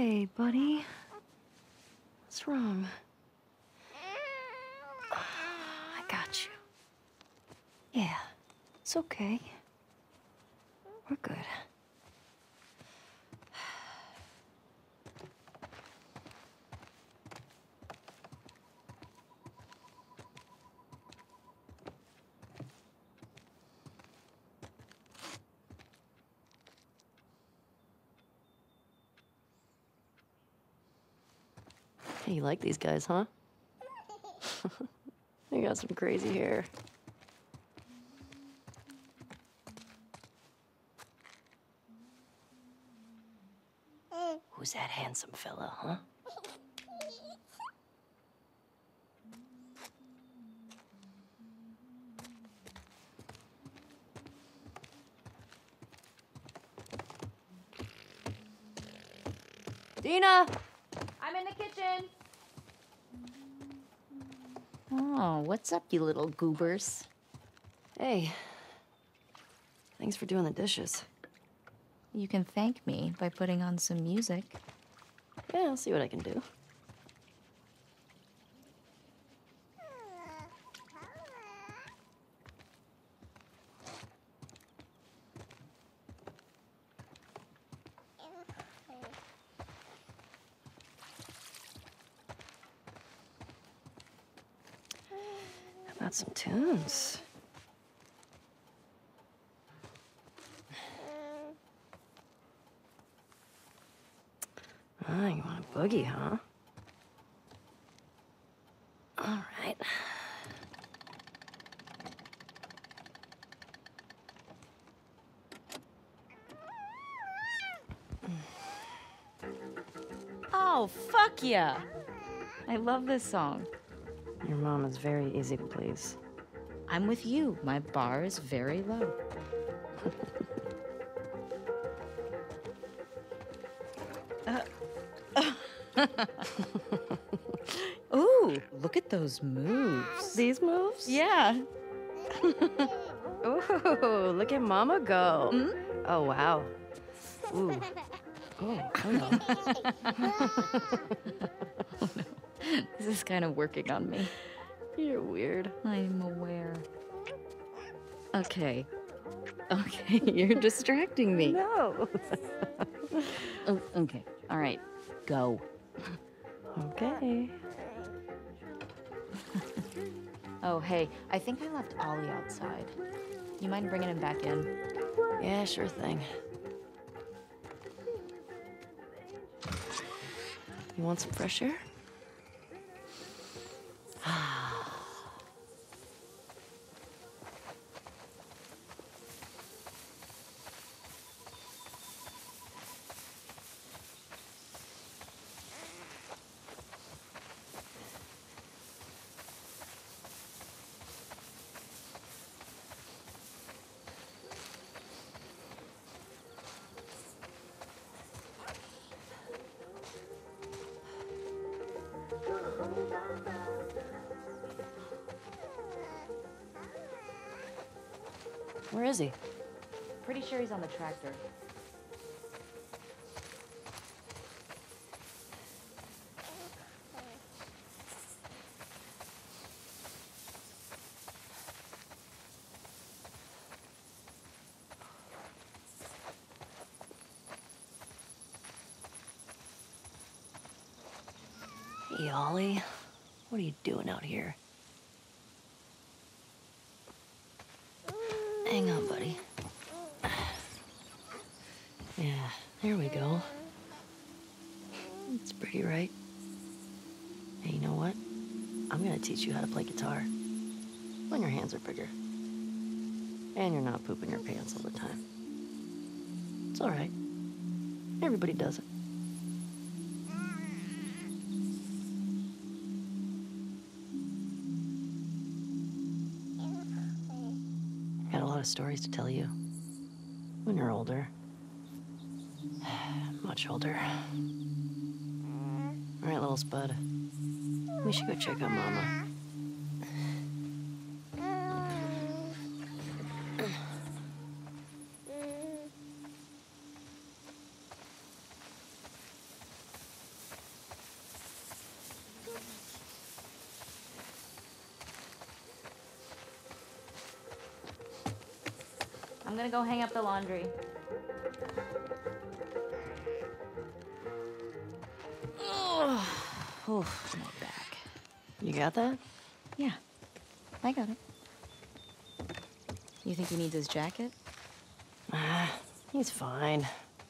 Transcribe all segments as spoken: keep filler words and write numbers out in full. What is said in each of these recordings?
Hey, buddy. What's wrong? I got you. Yeah, it's okay. We're good. Hey, you like these guys, huh? They got some crazy hair. Who's that handsome fella, huh? Dina! I'm in the kitchen. Oh, what's up, you little goobers? Hey. Thanks for doing the dishes. You can thank me by putting on some music. Yeah, I'll see what I can do. How about some tunes? Ah, you want a boogie, huh? All right. Oh, fuck yeah! I love this song. Your mom is very easy to please. I'm with you. My bar is very low. Ooh, look at those moves. These moves? Yeah. Ooh, look at Mama go. Mm? Oh, wow. Ooh. Oh, hello. Oh, no. This is kind of working on me. You're weird. I'm aware. Okay. Okay, you're distracting me. No. Oh, okay. All right. Go. Okay. Oh, hey, I think I left Ollie outside. You mind bringing him back in? Yeah, sure thing. You want some fresh air? Where is he? Pretty sure he's on the tractor. Hey, Ollie. What are you doing out here? Hang on, buddy. Yeah, there we go. It's pretty, right? Hey, you know what? I'm gonna teach you how to play guitar. When your hands are bigger. And you're not pooping your pants all the time. It's all right. Everybody does it. Got a lot of stories to tell you. When you're older. Much older. All right, little spud. We should go check on Mama. I'm gonna go hang up the laundry. Oh, Oof, my back. you got that? Yeah, I got it. You think he needs his jacket? Ah, he's fine.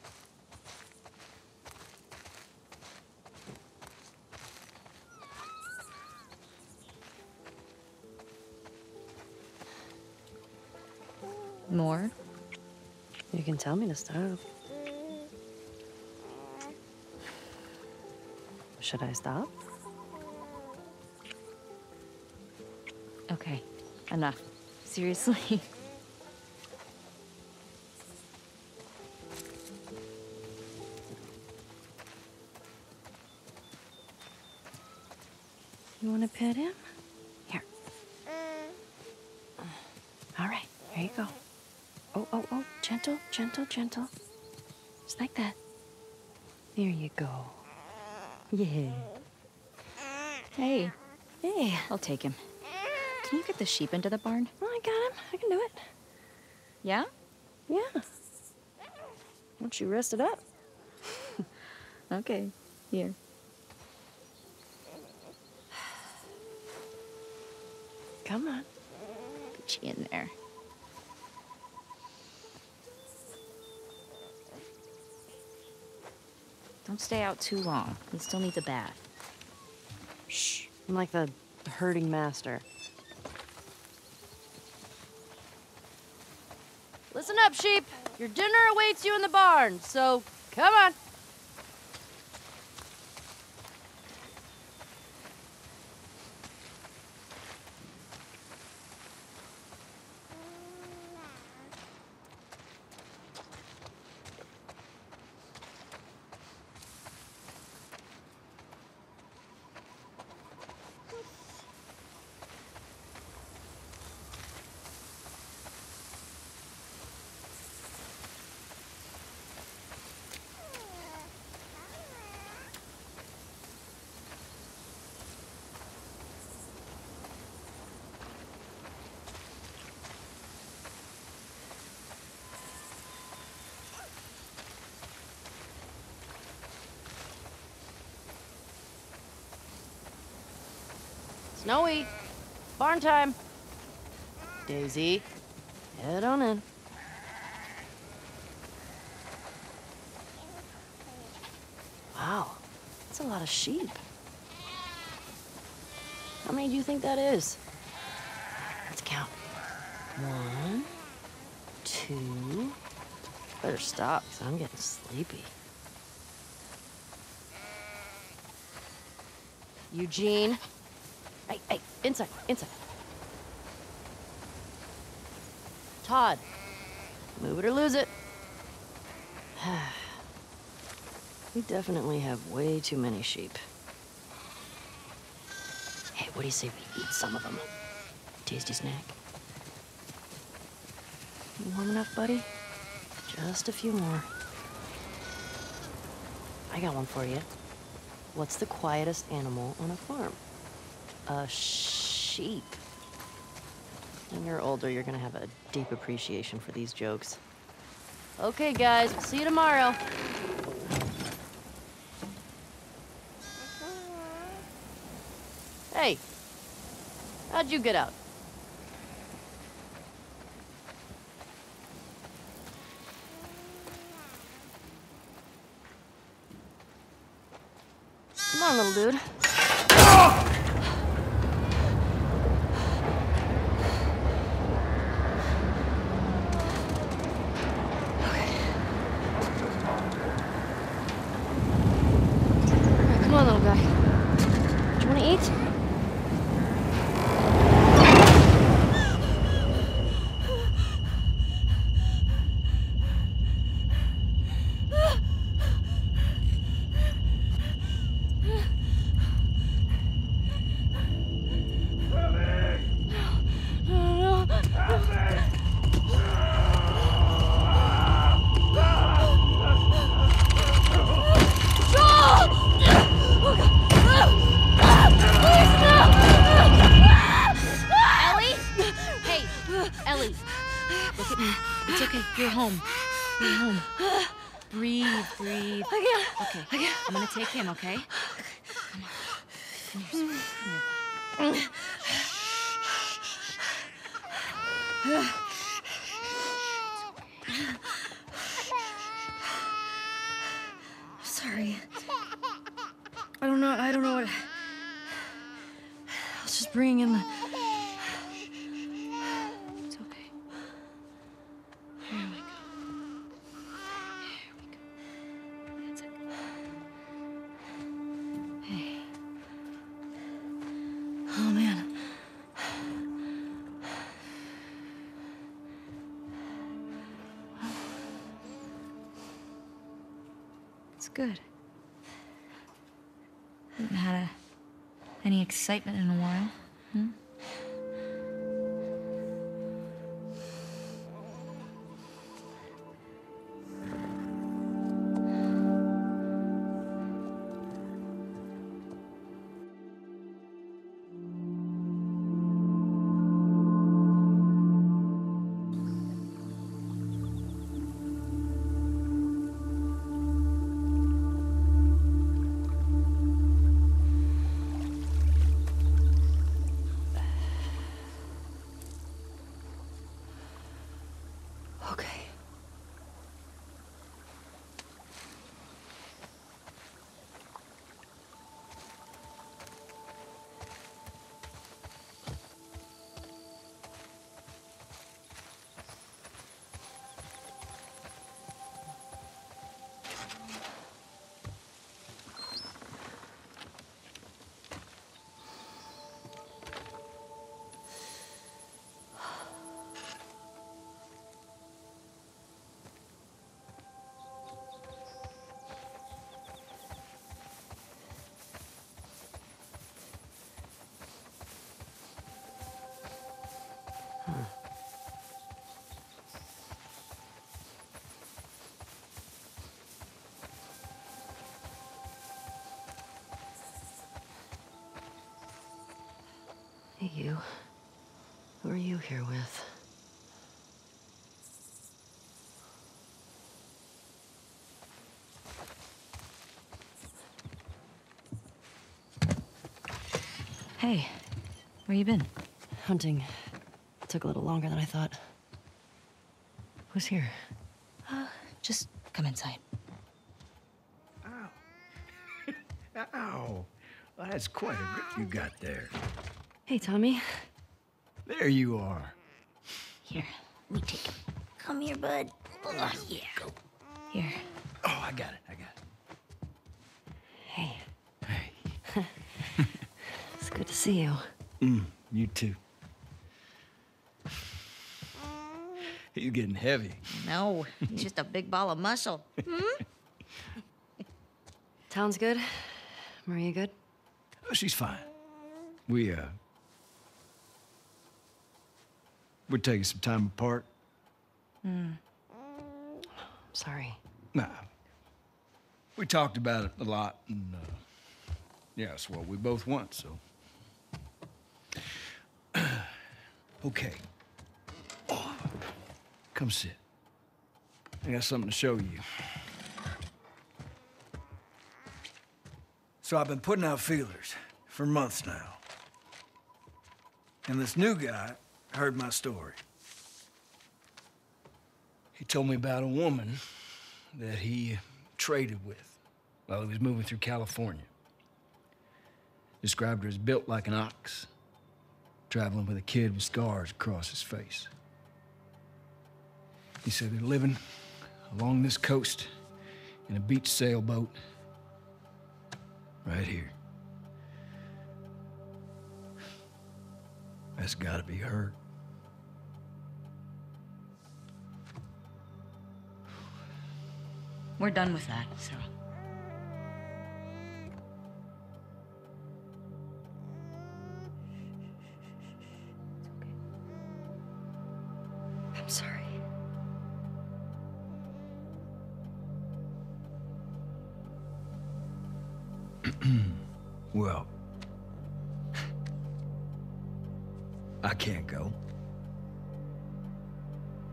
More? You can tell me to stop. Should I stop? Okay, enough. Seriously? You want to pet him? Here. All right, here you go. Oh, oh, oh, gentle, gentle, gentle. Just like that. There you go. Yeah. Hey, Hey. I'll take him. Can you get the sheep into the barn? Oh, I got him. I can do it. Yeah? Yeah. Once you rest it up. Okay, here. Come on. Put you in there. Don't stay out too long. He still needs a bath. Shh. I'm like the herding master. Listen up, sheep. Your dinner awaits you in the barn, so come on. Snowy, barn time. Daisy, head on in. Wow, that's a lot of sheep. How many do you think that is? Let's count. One, two. Better stop, because I'm getting sleepy. Eugene. Hey, hey, inside, inside. Todd, move it or lose it. We definitely have way too many sheep. Hey, what do you say we eat some of them? Tasty snack. You warm enough, buddy? Just a few more. I got one for you. What's the quietest animal on a farm? A sheep. When you're older, you're gonna have a deep appreciation for these jokes. Okay, guys, we'll see you tomorrow. Hey, how'd you get out? Come on, little dude. Come on, little guy. Do you want to eat? Ellie? Look at me. It's okay. You're home. You're home. Breathe, breathe. I can't. Okay. I can't. I'm gonna take him, okay? Come on. Come here, sweetie. Come here. Sorry. I don't know. I don't know what. I was just bringing in the. It's okay. Here we go. Here we go. That's it. Hey. Oh man. It's good. Haven't had a, any excitement in a while, hmm? Okay. Hey, you. Who are you here with? Hey, where you been? Hunting. Took a little longer than I thought. Who's here? Uh, just come inside. Ow. Ow. Well, that's quite a grip you got there. Hey, Tommy. There you are. Here, let me take him. Come here, bud. Oh, yeah. Go. Here. Oh, I got it. I got Hey. it. Hey. It's good to see you. Mm, you too. He's getting heavy. No, he's just a big ball of muscle. Hmm? Town's good? Maria good? Oh, she's fine. We, uh... We're taking some time apart. Hmm. Sorry. Nah. We talked about it a lot, and, uh... yeah, it's what we both want, so... Okay. Oh, come sit. I got something to show you. So I've been putting out feelers for months now. And this new guy heard my story. He told me about a woman that he traded with while he was moving through California. Described her as built like an ox, traveling with a kid with scars across his face. He said they're living along this coast in a beach sailboat right here. That's gotta be her. We're done with that, Sarah. I'm sorry. Well, I can't go.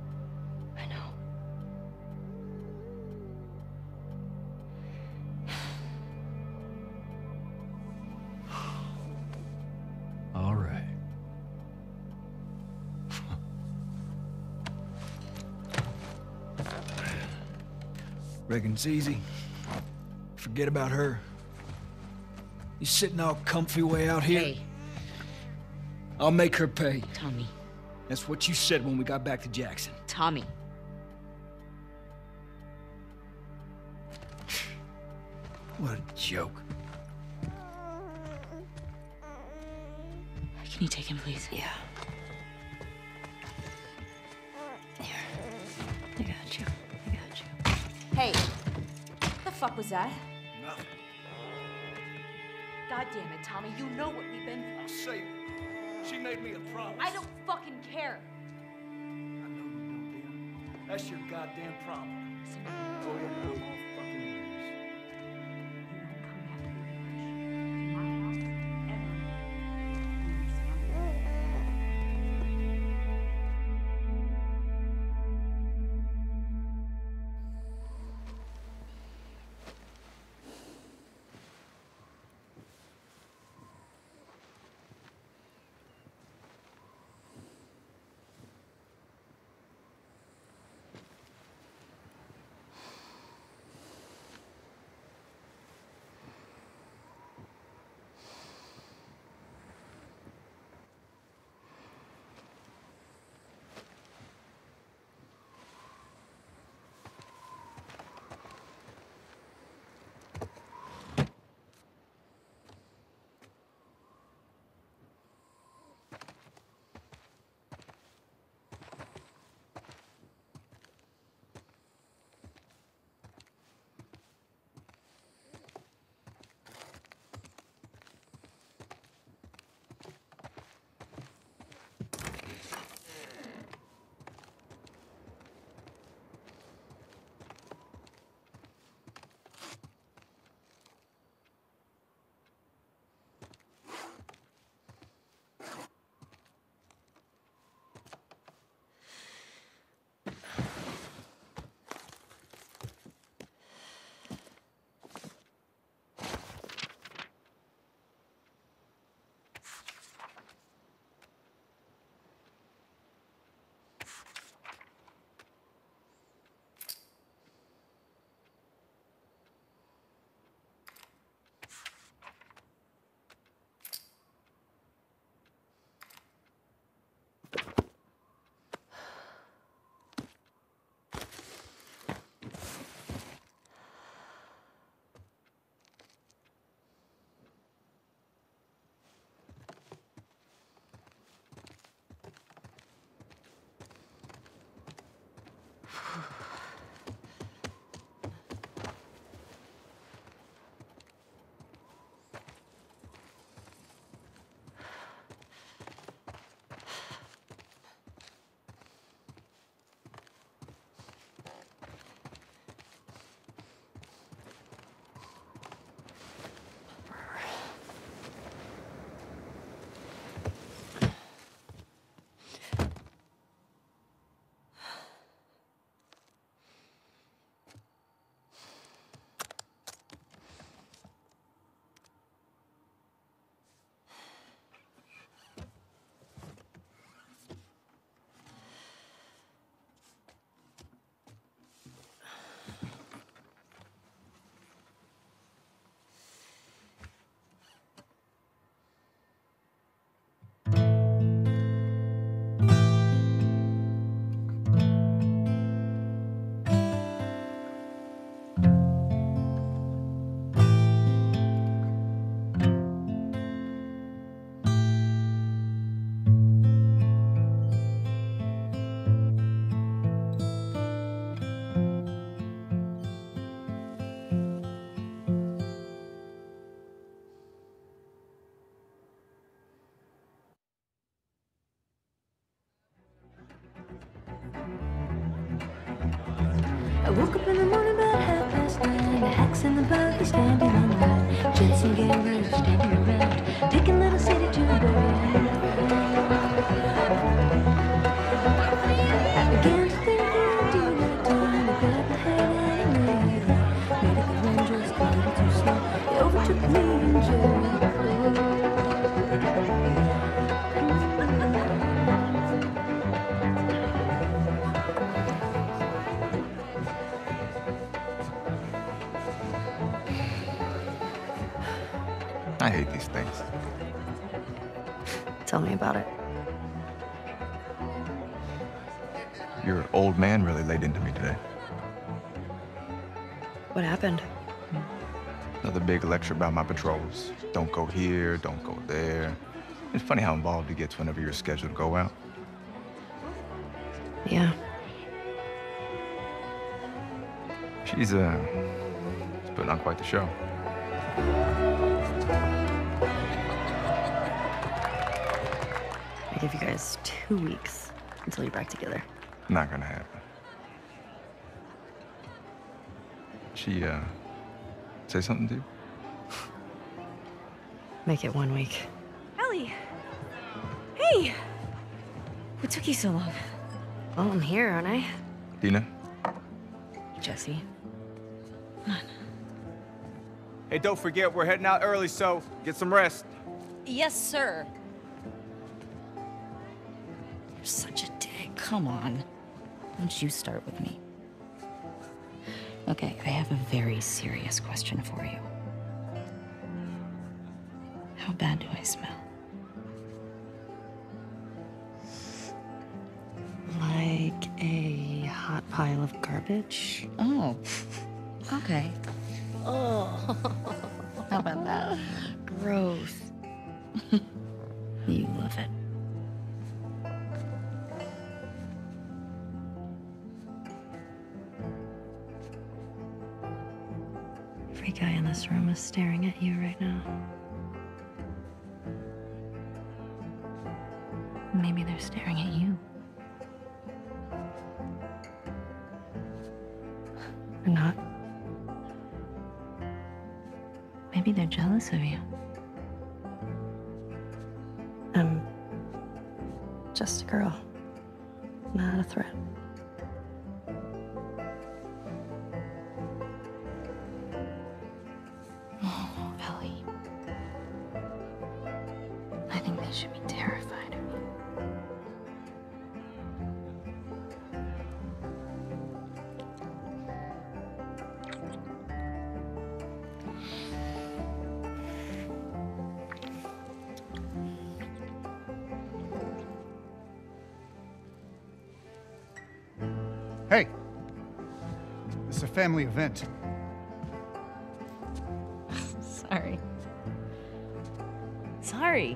Reckon it's easy. Forget about her. You sitting all comfy way out here? Hey, I'll make her pay. Tommy. That's what you said when we got back to Jackson. Tommy. What a joke. Can you take him, please? Yeah. Here. I got you. I got you. Hey, what the fuck was that? Nothing. God damn it, Tommy, you know what we've been I'll save her. She made me a promise. I don't fucking care. I know you don't, dear. That's your goddamn problem. Listen, Go ahead, I'm all fucking ears. you don't come back to my house ever. You understand? I woke up in the morning about half past nine. The hacks and the bugs standing on the line. Jets and gangbangers standing around, picking little city to bury. I began to think I'd do that time. I grabbed my head and I made it. Made a good run just a little too slow. It overtook me in Jericho. hate these things. Tell me about it. Your old man really laid into me today. What happened? Another big lecture about my patrols. Don't go here, don't go there. It's funny how involved he gets whenever you're scheduled to go out. Yeah. She's, uh, she's putting on quite the show. I give you guys two weeks until you're back together. Not gonna happen. She, uh, say something to you? Make it one week. Ellie! Hey! What took you so long? Well, I'm here, aren't I? Dina? Jesse. Hey, don't forget, we're heading out early, so get some rest. Yes, sir. You're such a dick. Come on. Don't you start with me. Okay, I have a very serious question for you. How bad do I smell? Like a hot pile of garbage? Oh. Okay. Oh. How about that? Gross. You love it. Every guy in this room is staring at you right now. Maybe they're staring at you. Or not. Maybe they're jealous of you. I'm just a girl, not a threat. Oh, Ellie. I think they should be terrified of you. Hey, this is a family event. Sorry. Sorry.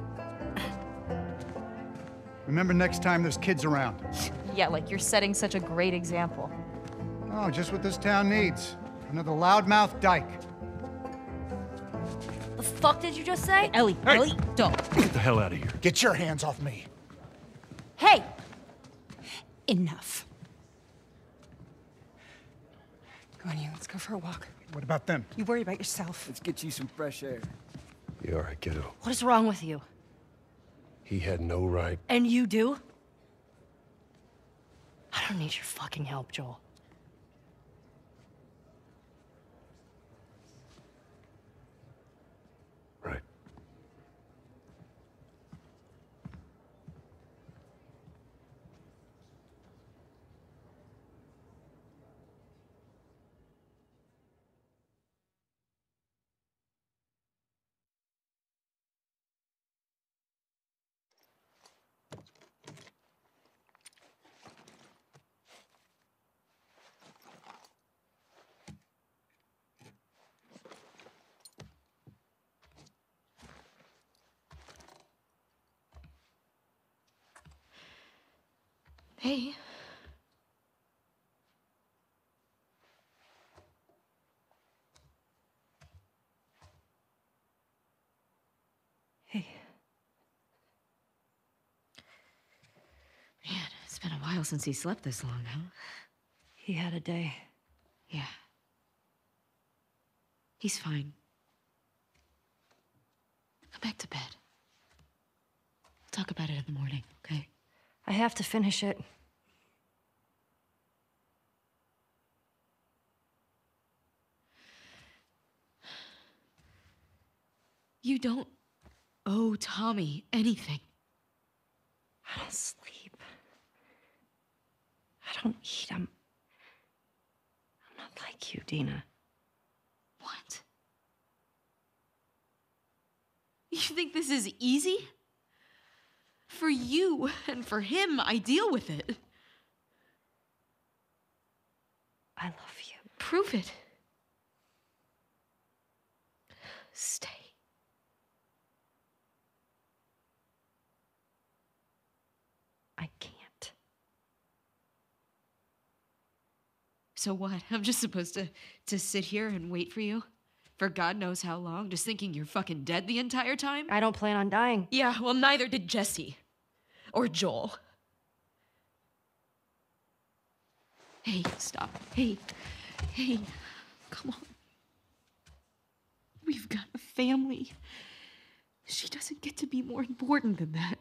Remember next time there's kids around. Yeah, like you're setting such a great example. Oh, just what this town needs. Another loudmouth dyke. The fuck did you just say? Ellie, Ellie, don't. Get the hell out of here. Get your hands off me. Hey! Enough. Go on, you. Let's go for a walk. What about them? You worry about yourself. Let's get you some fresh air. You all right, kiddo? What is wrong with you? He had no right. And you do? I don't need your fucking help, Joel. Right. Hey. Hey. Man, it's been a while since he slept this long, huh? He had a day. Yeah. He's fine. Go back to bed. We'll talk about it in the morning, okay? I have to finish it. You don't owe Tommy anything. I don't sleep. I don't eat. I'm... I'm not like you, Dina. What? You think this is easy? For you and for him, I deal with it. I love you. Prove it. Stay. I can't. So what? I'm just supposed to, to sit here and wait for you? For God knows how long, just thinking you're fucking dead the entire time? I don't plan on dying. Yeah, well, neither did Jesse. Or Joel. Hey, stop. Hey, hey, come on. We've got a family. She doesn't get to be more important than that.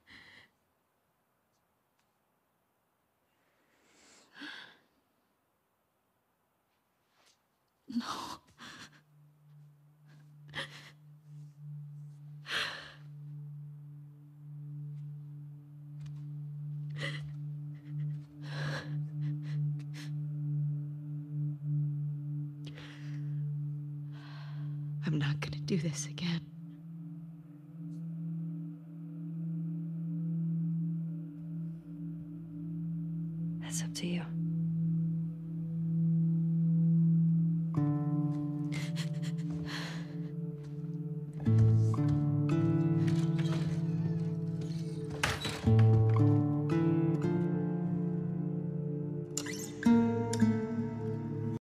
No. I'm not gonna do this again. That's up to you.